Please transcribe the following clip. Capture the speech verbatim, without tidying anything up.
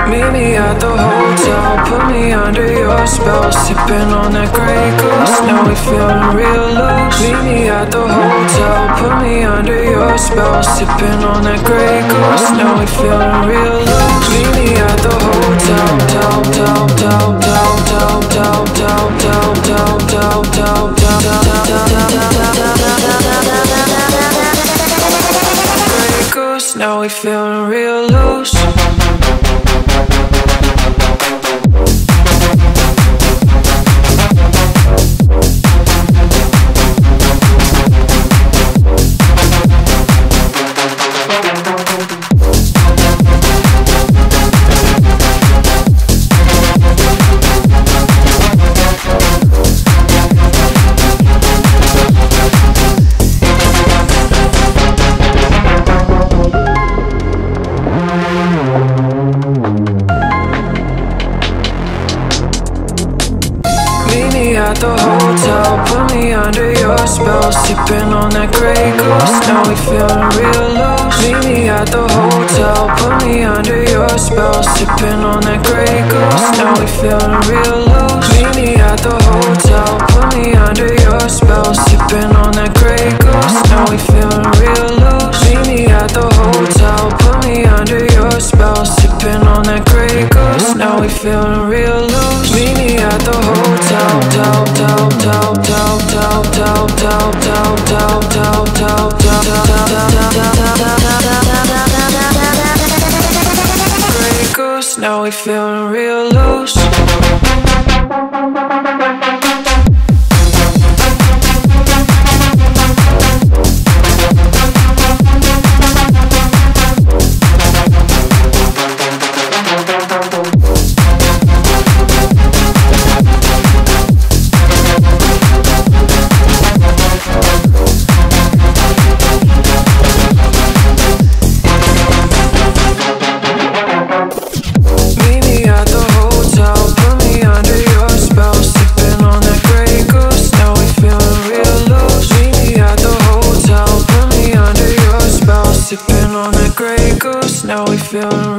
Meet me at the hotel, put me under your spell, sipping on that Grey Goose, now we feeling real loose. Meet me at the hotel, put me under your spell, sipping on that Grey Goose, now we feeling real loose. Meet me at the hotel, tell, tell, tell, tell, tell, tell, tell, tell, tell, tell, tell, tell, Grey Goose, now we feeling real loose. At the hotel, put me under your spell, sipping on that Grey Goose, now we feeling real loose. Meet me at the hotel, put me under your spell, sipping on that Grey Goose, now we feeling real loose. Meet me at the hotel, put me under your spell, sipping on that Grey Goose, now we feeling real loose. Meet me at the hotel, put me under your spell, sipping on that Grey Goose, now we feeling real loose. Meet me at the hotel, tell, tell, tell, tell, tell, tell, tell, tell, tell, tell, tell, tell, Grey Goose, now we feeling real loose. Sipping on that Grey Goose, now we feeling